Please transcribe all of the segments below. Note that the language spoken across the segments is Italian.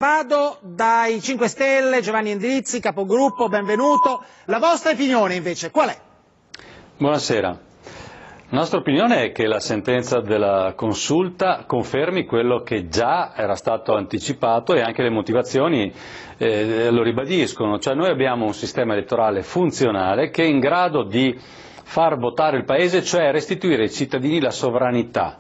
Vado dai 5 Stelle, Giovanni Endrizzi, capogruppo, benvenuto. La vostra opinione invece qual è? Buonasera. La nostra opinione è che la sentenza della consulta confermi quello che già era stato anticipato e anche le motivazioni lo ribadiscono, cioè noi abbiamo un sistema elettorale funzionale che è in grado di far votare il Paese, cioè restituire ai cittadini la sovranità.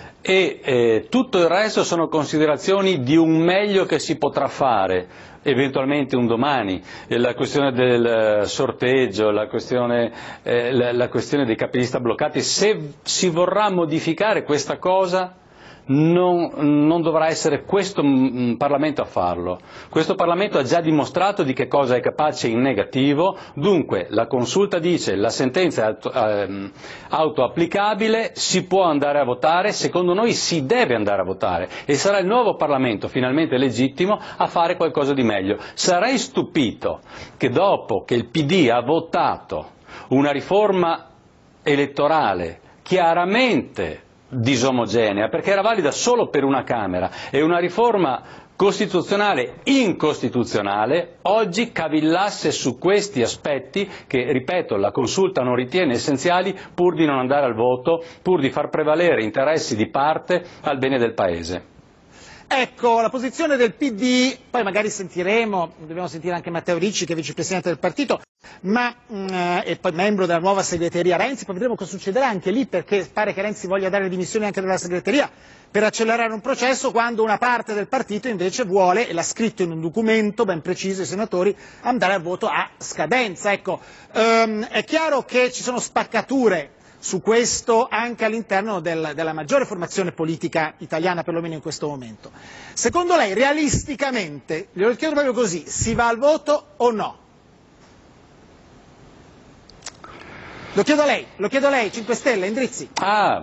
E tutto il resto sono considerazioni di un meglio che si potrà fare eventualmente un domani, la questione del sorteggio, la questione dei capilista bloccati. Se si vorrà modificare questa cosa non dovrà essere questo Parlamento a farlo. Questo Parlamento ha già dimostrato di che cosa è capace in negativo, dunque la consulta dice la sentenza è autoapplicabile, si può andare a votare, secondo noi si deve andare a votare e sarà il nuovo Parlamento finalmente legittimo a fare qualcosa di meglio. Sarei stupito che dopo che il PD ha votato una riforma elettorale chiaramente disomogenea, perché era valida solo per una Camera, e una riforma costituzionale incostituzionale, oggi cavillasse su questi aspetti che, ripeto, la consulta non ritiene essenziali pur di non andare al voto, pur di far prevalere interessi di parte al bene del Paese. Ecco, la posizione del PD, poi magari sentiremo, dobbiamo sentire anche Matteo Ricci che è vicepresidente del partito, e poi membro della nuova segreteria Renzi, poi vedremo cosa succederà anche lì, perché pare che Renzi voglia dare le dimissioni anche dalla segreteria per accelerare un processo, quando una parte del partito invece vuole, e l'ha scritto in un documento ben preciso ai senatori, andare a voto a scadenza. Ecco, è chiaro che ci sono spaccature su questo anche all'interno della maggiore formazione politica italiana, perlomeno in questo momento. Secondo lei, realisticamente, glielo chiedo proprio così, si va al voto o no? Lo chiedo a lei, 5 Stelle, Endrizzi.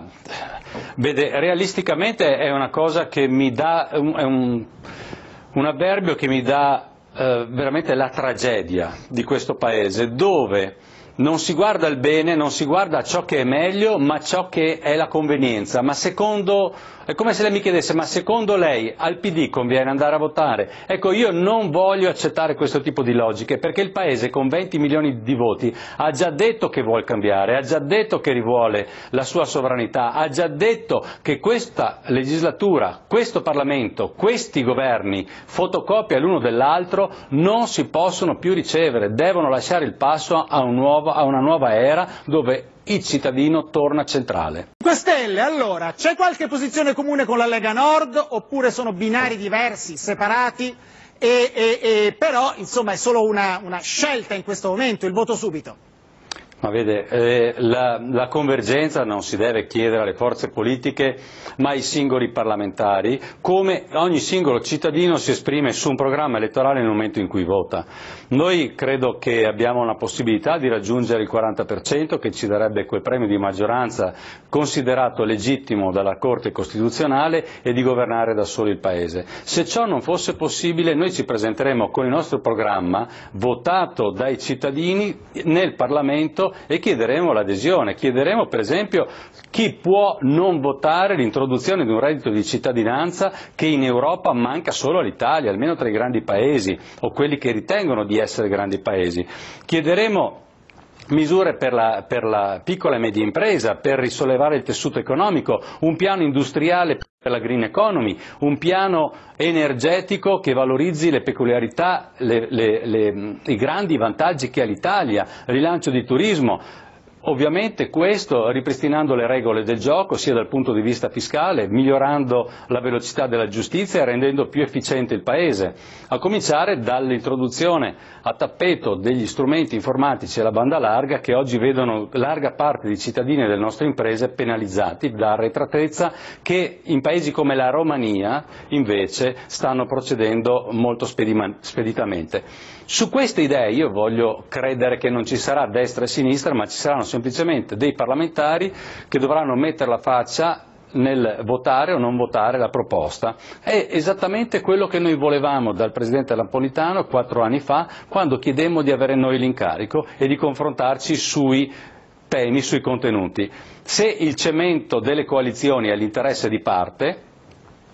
Vede, realisticamente è una cosa che mi dà, è un avverbio che mi dà veramente la tragedia di questo Paese, dove non si guarda il bene, non si guarda ciò che è meglio, ma ciò che è la convenienza. Ma è come se lei mi chiedesse, ma secondo lei al PD conviene andare a votare? Ecco, io non voglio accettare questo tipo di logiche, perché il Paese con 20 milioni di voti ha già detto che vuole cambiare, ha già detto che rivuole la sua sovranità, ha già detto che questa legislatura, questo Parlamento, questi governi, fotocopia l'uno dell'altro, non si possono più ricevere, devono lasciare il passo a una nuova era dove il cittadino torna centrale. 5 Stelle, allora, c'è qualche posizione comune con la Lega Nord oppure sono binari diversi, separati, però insomma è solo una scelta in questo momento, il voto subito? Ma vede, la convergenza non si deve chiedere alle forze politiche ma ai singoli parlamentari, come ogni singolo cittadino si esprime su un programma elettorale nel momento in cui vota. Noi credo che abbiamo una possibilità di raggiungere il 40%, che ci darebbe quel premio di maggioranza considerato legittimo dalla Corte Costituzionale, e di governare da soli il Paese. Se ciò non fosse possibile, noi ci presenteremo con il nostro programma votato dai cittadini nel Parlamento e chiederemo l'adesione, chiederemo per esempio chi può non votare l'introduzione di un reddito di cittadinanza che in Europa manca solo all'Italia, almeno tra i grandi paesi o quelli che ritengono di essere grandi paesi. Chiederemo misure per la piccola e media impresa, per risollevare il tessuto economico, un piano industriale per la green economy, un piano energetico che valorizzi le peculiarità, i grandi vantaggi che ha l'Italia, rilancio di turismo. Ovviamente questo ripristinando le regole del gioco sia dal punto di vista fiscale, migliorando la velocità della giustizia e rendendo più efficiente il Paese, a cominciare dall'introduzione a tappeto degli strumenti informatici e la banda larga, che oggi vedono larga parte di cittadini e delle nostre imprese penalizzati da arretratezza che in paesi come la Romania invece stanno procedendo molto speditamente. Su queste idee io voglio credere che non ci sarà destra e sinistra, ma ci saranno semplicemente dei parlamentari che dovranno mettere la faccia nel votare o non votare la proposta. È esattamente quello che noi volevamo dal Presidente Napolitano 4 anni fa, quando chiedemmo di avere noi l'incarico e di confrontarci sui temi, sui contenuti. Se il cemento delle coalizioni è l'interesse di parte,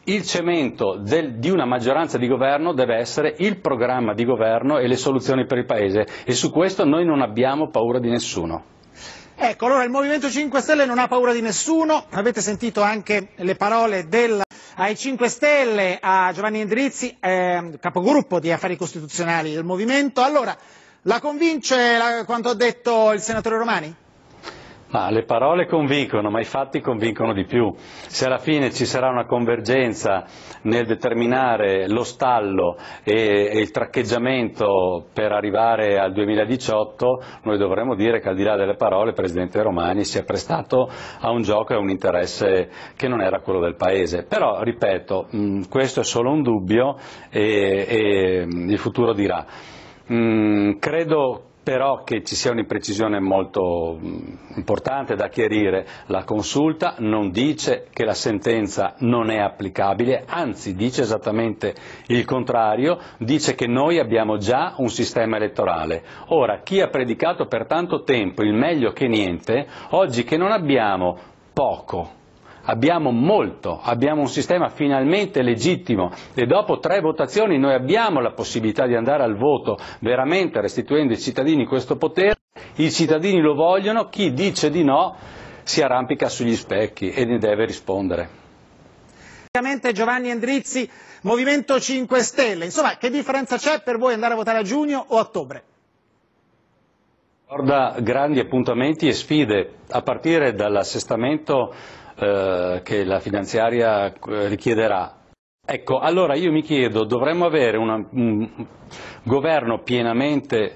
il cemento di una maggioranza di governo deve essere il programma di governo e le soluzioni per il Paese, e su questo noi non abbiamo paura di nessuno. Ecco, allora il Movimento 5 Stelle non ha paura di nessuno, avete sentito anche le parole ai 5 Stelle, a Giovanni Endrizzi, capogruppo di Affari Costituzionali del Movimento. Allora, la convince quanto ha detto il senatore Romani? Ma le parole convincono, ma i fatti convincono di più. Se alla fine ci sarà una convergenza nel determinare lo stallo e il traccheggiamento per arrivare al 2018, noi dovremmo dire che al di là delle parole il Presidente Romani si è prestato a un gioco e a un interesse che non era quello del Paese. Però, ripeto, questo è solo un dubbio e il futuro dirà. Credo però che ci sia un'imprecisione molto importante da chiarire. La consulta non dice che la sentenza non è applicabile, anzi dice esattamente il contrario, dice che noi abbiamo già un sistema elettorale. Ora, chi ha predicato per tanto tempo il meglio che niente, oggi che non abbiamo poco, abbiamo molto, abbiamo un sistema finalmente legittimo e dopo 3 votazioni noi abbiamo la possibilità di andare al voto veramente restituendo ai cittadini questo potere, i cittadini lo vogliono, chi dice di no si arrampica sugli specchi e ne deve rispondere. Giovanni Endrizzi, Movimento 5 Stelle, insomma che differenza c'è per voi andare a votare a giugno o a ottobre? Ricorda grandi appuntamenti e sfide a partire dall'assestamento che la finanziaria richiederà. Ecco, allora io mi chiedo, dovremmo avere un governo pienamente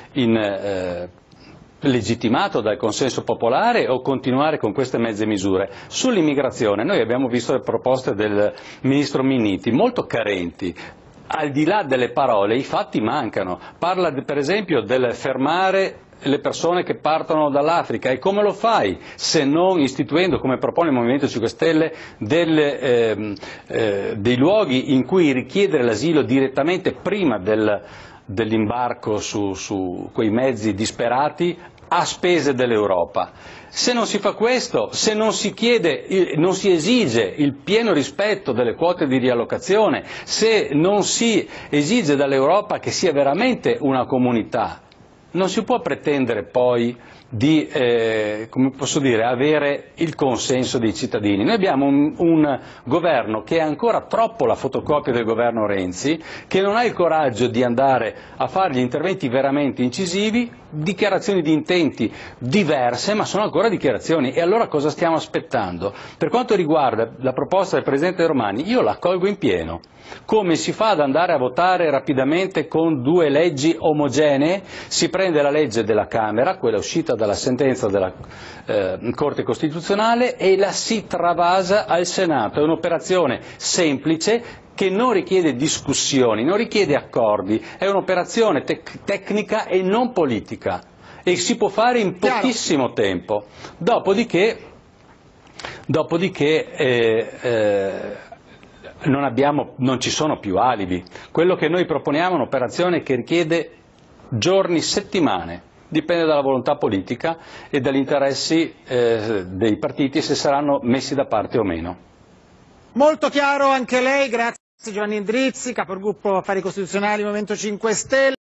legittimato dal consenso popolare o continuare con queste mezze misure? Sull'immigrazione noi abbiamo visto le proposte del ministro Minniti, molto carenti. Al di là delle parole i fatti mancano, parla per esempio del fermare le persone che partono dall'Africa, e come lo fai se non istituendo, come propone il Movimento 5 Stelle, dei luoghi in cui richiedere l'asilo direttamente prima dell'imbarco su quei mezzi disperati a spese dell'Europa. Se non si fa questo, se non si chiede, non si esige il pieno rispetto delle quote di riallocazione, se non si esige dall'Europa che sia veramente una comunità, non si può pretendere poi di come posso dire, avere il consenso dei cittadini. Noi abbiamo un governo che è ancora troppo la fotocopia del governo Renzi, che non ha il coraggio di andare a fare gli interventi veramente incisivi, dichiarazioni di intenti diverse, ma sono ancora dichiarazioni. E allora cosa stiamo aspettando? Per quanto riguarda la proposta del Presidente Romani, io la accolgo in pieno. Come si fa ad andare a votare rapidamente con 2 leggi omogenee? Si prende la legge della Camera, quella uscita dalla sentenza della Corte Costituzionale, e la si travasa al Senato. È un'operazione semplice che non richiede discussioni, non richiede accordi, è un'operazione tecnica e non politica e si può fare in pochissimo tempo. Dopodiché non ci sono più alibi. Quello che noi proponiamo è un'operazione che richiede giorni, settimane, dipende dalla volontà politica e dagli interessi dei partiti, se saranno messi da parte o meno. Molto chiaro anche lei, grazie Giovanni Endrizzi, capogruppo Affari Costituzionali Movimento 5 Stelle.